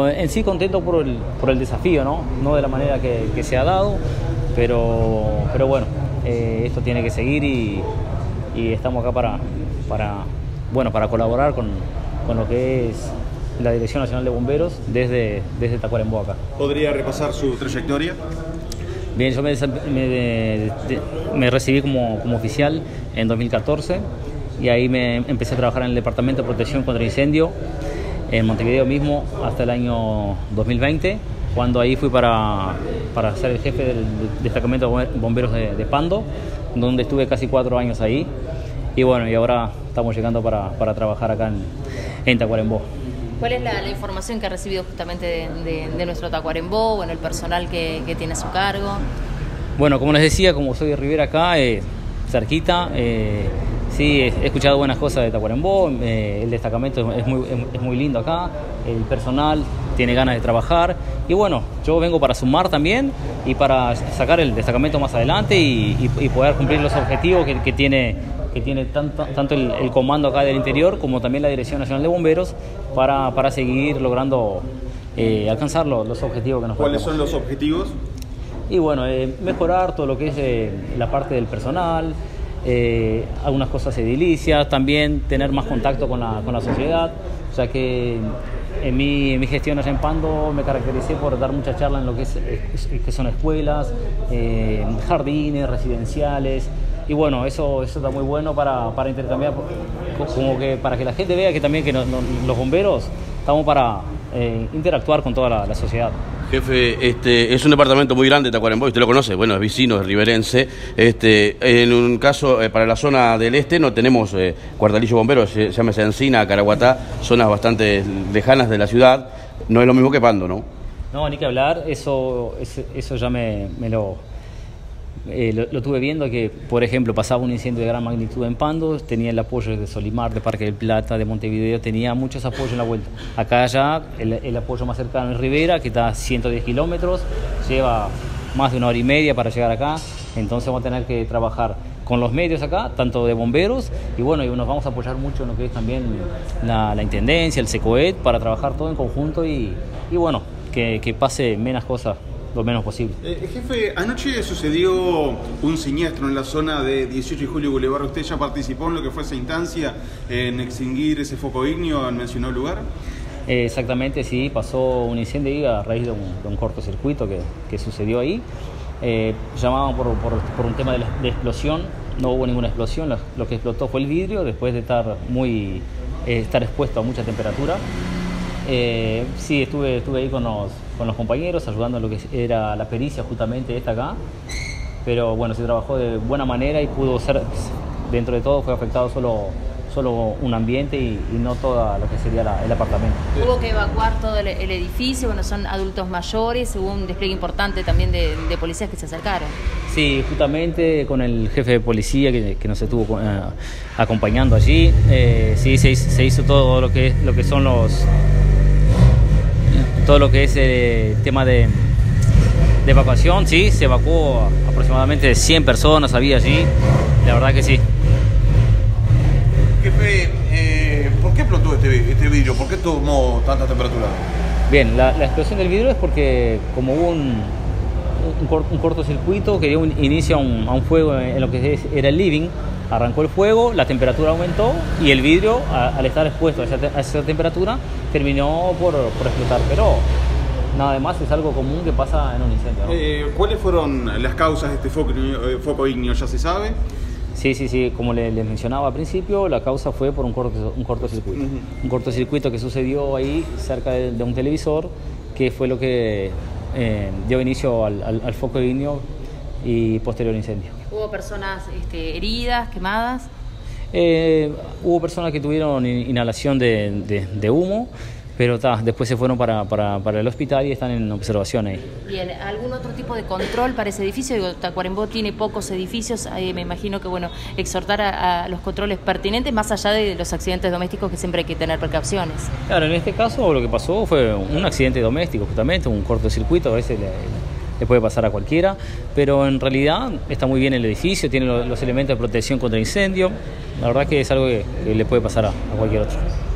En sí contento por el desafío, no de la manera que se ha dado, pero bueno, esto tiene que seguir y estamos acá para colaborar con lo que es la Dirección Nacional de Bomberos desde Tacuarembó acá. ¿Podría repasar su trayectoria? Bien, yo me recibí como oficial en 2014 y ahí me empecé a trabajar en el Departamento de Protección contra Incendio en Montevideo mismo hasta el año 2020, cuando ahí fui para ser el jefe del destacamento de bomberos de Pando, donde estuve casi 4 años ahí. Y bueno, y ahora estamos llegando para trabajar acá en Tacuarembó. ¿Cuál es la información que ha recibido justamente de nuestro Tacuarembó, bueno, el personal que tiene a su cargo? Bueno, como les decía, como soy de Rivera acá, cerquita, sí, he escuchado buenas cosas de Tacuarembó, el destacamento es muy lindo acá, el personal tiene ganas de trabajar y bueno, yo vengo para sumar también y para sacar el destacamento más adelante y poder cumplir los objetivos que tiene tanto el comando acá del interior como también la Dirección Nacional de Bomberos para seguir logrando alcanzar los objetivos que nos ¿Cuáles proponemos. son los objetivos? Y bueno, mejorar todo lo que es la parte del personal, algunas cosas edilicias, también tener más contacto con la sociedad, o sea que en mi gestión allá en Pando me caractericé por dar mucha charla en lo que son escuelas, jardines, residenciales, y bueno, eso está muy bueno para intercambiar, como que para que la gente vea que también que los bomberos estamos para interactuar con toda la sociedad. Jefe, es un departamento muy grande, Tacuarembó, usted lo conoce, bueno, es vecino, es riverense. En un caso, para la zona del este no tenemos cuartelillo bombero, se llama Encina, Caraguatá, zonas bastante lejanas de la ciudad. No es lo mismo que Pando, ¿no? No, ni que hablar, eso ya lo estuve viendo, que por ejemplo pasaba un incendio de gran magnitud en Pando, tenía el apoyo de Solimar, de Parque del Plata, de Montevideo, tenía muchos apoyos en la vuelta. Acá ya el apoyo más cercano es Rivera, que está a 110 kilómetros, lleva más de 1 hora y media para llegar acá, entonces vamos a tener que trabajar con los medios acá, tanto de bomberos, y bueno, y nos vamos a apoyar mucho en lo que es también la Intendencia, el SECOET, para trabajar todo en conjunto y bueno, que pase menos cosas lo menos posible. Jefe, anoche sucedió un siniestro en la zona de 18 de julio y Boulevard. ¿Usted ya participó en lo que fue esa instancia, en extinguir ese foco ígneo en mencionado lugar? Exactamente, sí, pasó un incendio ahí a raíz de un cortocircuito que sucedió ahí. Llamaban por un tema de explosión, no hubo ninguna explosión, lo que explotó fue el vidrio después de estar expuesto a mucha temperatura. Sí, estuve ahí con los compañeros ayudando en lo que era la pericia justamente esta acá, pero bueno, se trabajó de buena manera y pudo ser, dentro de todo fue afectado solo un ambiente y no todo lo que sería el apartamento. Hubo que evacuar todo el edificio, bueno, son adultos mayores, hubo un despliegue importante también de policías que se acercaron. Sí, justamente con el jefe de policía que nos estuvo acompañando allí, sí, se hizo todo lo que son todo lo que es el tema de evacuación, sí, se evacuó aproximadamente 100 personas, había allí, la verdad que sí. Jefe, ¿por qué explotó este vidrio? ¿Por qué tomó tanta temperatura? Bien, la explosión del vidrio es porque como hubo un cortocircuito que dio inicio a un fuego en lo que era el living, arrancó el fuego, la temperatura aumentó y el vidrio, al estar expuesto a esa temperatura, terminó por explotar. Pero nada más, es algo común que pasa en un incendio, ¿no? ¿Cuáles fueron las causas de este foco ígneo? ¿Ya se sabe? Sí, como les mencionaba al principio, la causa fue por un cortocircuito. Un cortocircuito que sucedió ahí cerca de un televisor, que fue lo que dio inicio al foco ígneo y posterior incendio. ¿Hubo personas heridas, quemadas? Hubo personas que tuvieron inhalación de humo, pero después se fueron para el hospital y están en observación ahí. Bien, ¿algún otro tipo de control para ese edificio? Digo, Tacuarembó tiene pocos edificios, me imagino que bueno, exhortar a los controles pertinentes más allá de los accidentes domésticos que siempre hay que tener precauciones. Claro, en este caso lo que pasó fue un accidente doméstico justamente, un cortocircuito, a veces le puede pasar a cualquiera, pero en realidad está muy bien el edificio, tiene los elementos de protección contra incendio, la verdad que es algo que le puede pasar a cualquier otro.